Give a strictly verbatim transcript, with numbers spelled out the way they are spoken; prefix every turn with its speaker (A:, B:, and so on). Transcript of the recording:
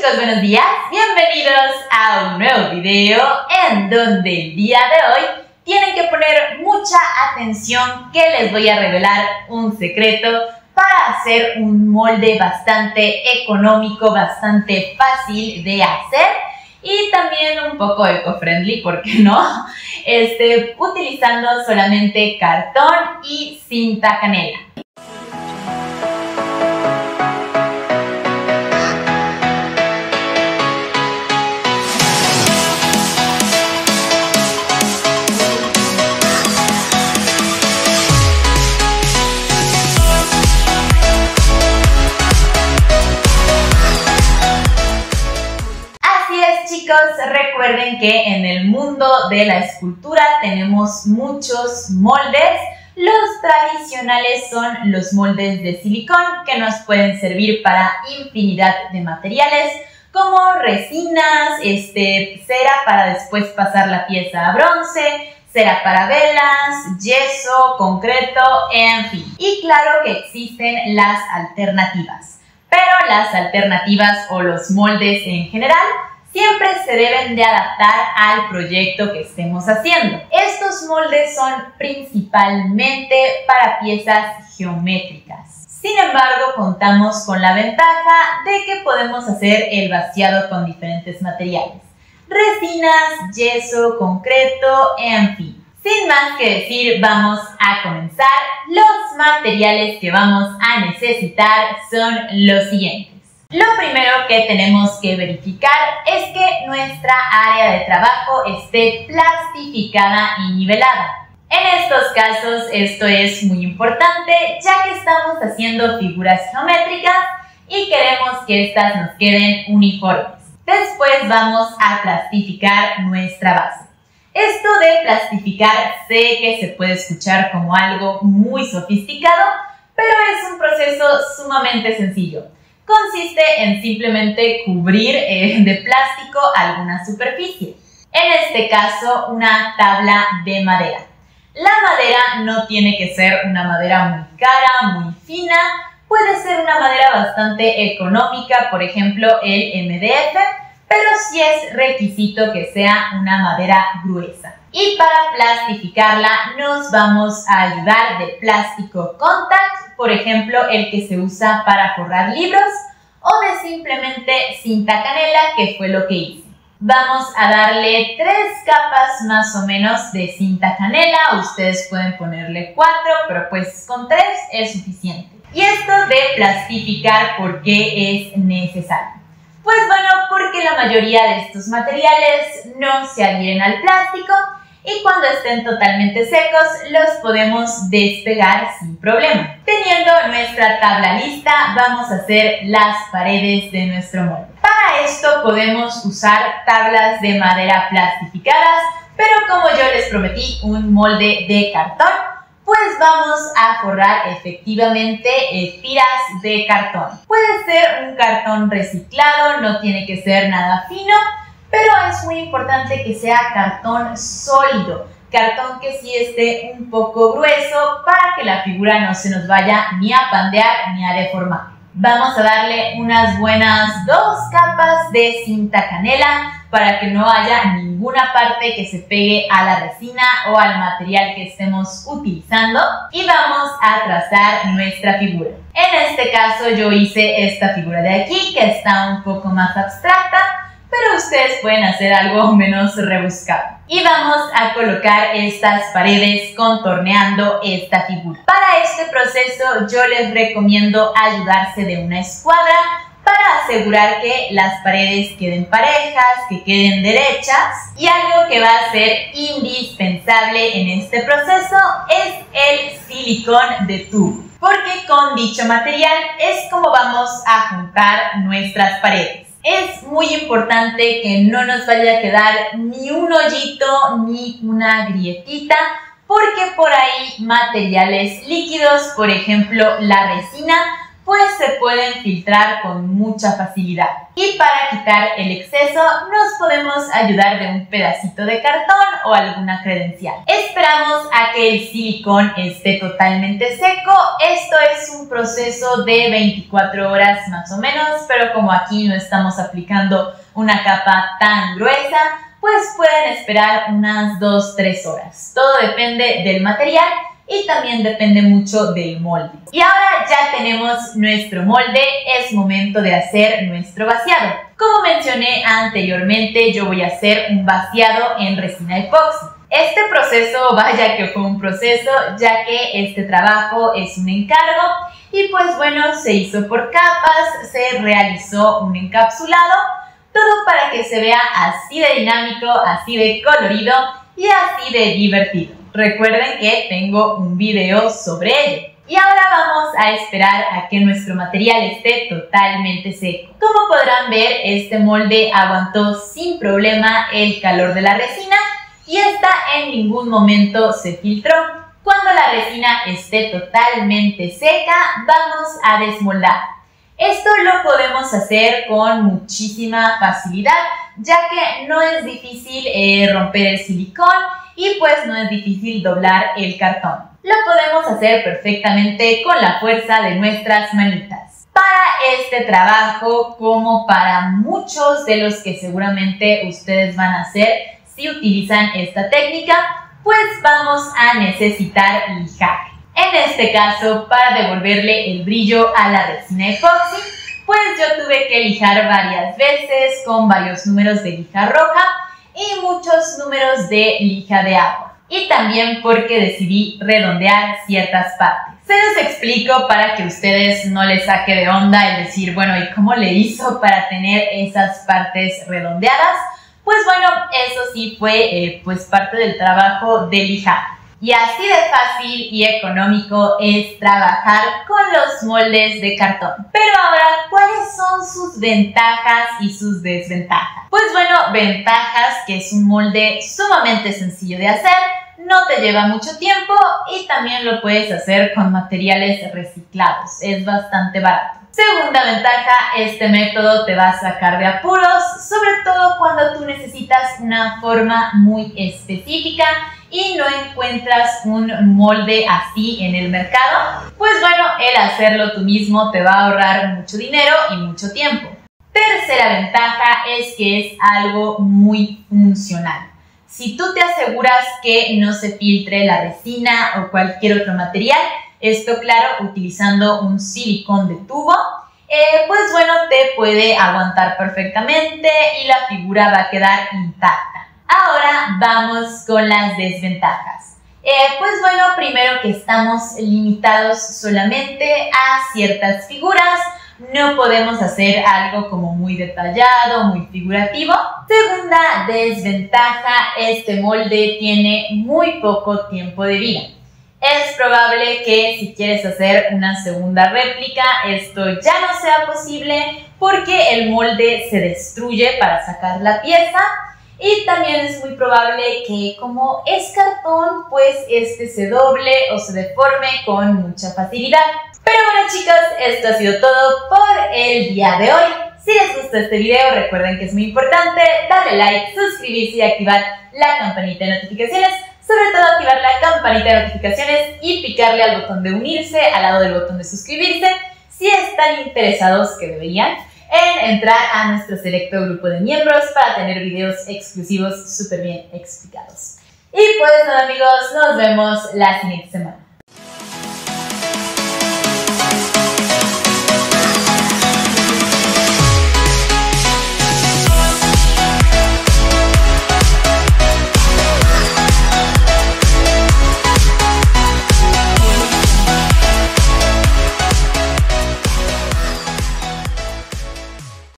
A: chicos, buenos días, bienvenidos a un nuevo video en donde el día de hoy tienen que poner mucha atención que les voy a revelar un secreto para hacer un molde bastante económico, bastante fácil de hacer y también un poco eco-friendly, ¿por qué no? Este, utilizando solamente cartón y cinta canela. Recuerden que en el mundo de la escultura tenemos muchos moldes. Los tradicionales son los moldes de silicón que nos pueden servir para infinidad de materiales como resinas, este, cera para después pasar la pieza a bronce, cera para velas, yeso, concreto, en fin. Y claro que existen las alternativas, pero las alternativas o los moldes en general siempre se deben de adaptar al proyecto que estemos haciendo. Estos moldes son principalmente para piezas geométricas. Sin embargo, contamos con la ventaja de que podemos hacer el vaciado con diferentes materiales. Resinas, yeso, concreto, en fin. Sin más que decir, vamos a comenzar. Los materiales que vamos a necesitar son los siguientes. Lo primero que tenemos que verificar es que nuestra área de trabajo esté plastificada y nivelada. En estos casos esto es muy importante ya que estamos haciendo figuras geométricas y queremos que estas nos queden uniformes. Después vamos a plastificar nuestra base. Esto de plastificar sé que se puede escuchar como algo muy sofisticado, pero es un proceso sumamente sencillo. Consiste en simplemente cubrir eh, de plástico alguna superficie. En este caso, una tabla de madera. La madera no tiene que ser una madera muy cara, muy fina. Puede ser una madera bastante económica, por ejemplo, el M D F, pero sí es requisito que sea una madera gruesa. Y para plastificarla nos vamos a ayudar de plástico contact, por ejemplo el que se usa para forrar libros, o de simplemente cinta canela, que fue lo que hice. Vamos a darle tres capas más o menos de cinta canela, ustedes pueden ponerle cuatro, pero pues con tres es suficiente. Y esto de plastificar, ¿por qué es necesario? Pues bueno, porque la mayoría de estos materiales no se adhieren al plástico y cuando estén totalmente secos los podemos despegar sin problema. Teniendo nuestra tabla lista, vamos a hacer las paredes de nuestro molde. Para esto podemos usar tablas de madera plastificadas, pero como yo les prometí un molde de cartón, pues vamos a forrar efectivamente eh, tiras de cartón. Puede ser un cartón reciclado, no tiene que ser nada fino, pero es muy importante que sea cartón sólido, cartón que sí esté un poco grueso para que la figura no se nos vaya ni a pandear ni a deformar. Vamos a darle unas buenas dos capas de cinta canela para que no haya ninguna parte que se pegue a la resina o al material que estemos utilizando y vamos a trazar nuestra figura. En este caso yo hice esta figura de aquí que está un poco más abstracta, pero ustedes pueden hacer algo menos rebuscado. Y vamos a colocar estas paredes contorneando esta figura. Para este proceso yo les recomiendo ayudarse de una escuadra para asegurar que las paredes queden parejas, que queden derechas. Y algo que va a ser indispensable en este proceso es el silicón de tubo, porque con dicho material es como vamos a juntar nuestras paredes. Es muy importante que no nos vaya a quedar ni un hoyito ni una grietita, porque por ahí materiales líquidos, por ejemplo la resina, pues se pueden filtrar con mucha facilidad. Y para quitar el exceso nos podemos ayudar de un pedacito de cartón o alguna credencial. Esperamos a que el silicón esté totalmente seco. Esto es un proceso de veinticuatro horas más o menos, pero como aquí no estamos aplicando una capa tan gruesa, pues pueden esperar unas dos a tres horas. Todo depende del material y también depende mucho del molde. Y ahora ya tenemos nuestro molde, es momento de hacer nuestro vaciado. Como mencioné anteriormente, yo voy a hacer un vaciado en resina epoxi. Este proceso, vaya que fue un proceso, ya que este trabajo es un encargo y pues bueno, se hizo por capas, se realizó un encapsulado, todo para que se vea así de dinámico, así de colorido y así de divertido. Recuerden que tengo un video sobre ello. Y ahora vamos a esperar a que nuestro material esté totalmente seco. Como podrán ver, este molde aguantó sin problema el calor de la resina y esta en ningún momento se filtró. Cuando la resina esté totalmente seca, vamos a desmoldar. Esto lo podemos hacer con muchísima facilidad, ya que no es difícil eh, romper el silicón y pues no es difícil doblar el cartón. Lo podemos hacer perfectamente con la fuerza de nuestras manitas. Para este trabajo, como para muchos de los que seguramente ustedes van a hacer si utilizan esta técnica, pues vamos a necesitar lijar. En este caso, para devolverle el brillo a la resina epoxi, pues yo tuve que lijar varias veces con varios números de lija roja y muchos números de lija de agua. Y también porque decidí redondear ciertas partes. Se los explico para que ustedes no les saque de onda el decir, bueno, ¿y cómo le hizo para tener esas partes redondeadas? Pues bueno, eso sí fue eh, pues parte del trabajo de lijar. Y así de fácil y económico es trabajar con los moldes de cartón. Pero ahora, ¿cuáles son sus ventajas y sus desventajas? Pues bueno, ventajas que es un molde sumamente sencillo de hacer, no te lleva mucho tiempo y también lo puedes hacer con materiales reciclados, es bastante barato. Segunda ventaja, este método te va a sacar de apuros, sobre todo cuando tú necesitas una forma muy específica y no encuentras un molde así en el mercado. Pues bueno, el hacerlo tú mismo te va a ahorrar mucho dinero y mucho tiempo. Tercera ventaja es que es algo muy funcional. Si tú te aseguras que no se filtre la resina o cualquier otro material, esto claro, utilizando un silicón de tubo, eh, pues bueno, te puede aguantar perfectamente y la figura va a quedar intacta. Ahora vamos con las desventajas. Eh, pues bueno, primero que estamos limitados solamente a ciertas figuras, no podemos hacer algo como muy detallado, muy figurativo. Segunda desventaja, este molde tiene muy poco tiempo de vida. Es probable que si quieres hacer una segunda réplica, esto ya no sea posible porque el molde se destruye para sacar la pieza y también es muy probable que como es cartón, pues este se doble o se deforme con mucha facilidad. Pero bueno chicos, esto ha sido todo por el día de hoy. Si les gustó este video, recuerden que es muy importante darle like, suscribirse y activar la campanita de notificaciones. Sobre todo activar la campanita de notificaciones y picarle al botón de unirse al lado del botón de suscribirse si están interesados, que deberían, en entrar a nuestro selecto grupo de miembros para tener videos exclusivos súper bien explicados. Y pues nada amigos, nos vemos la siguiente semana.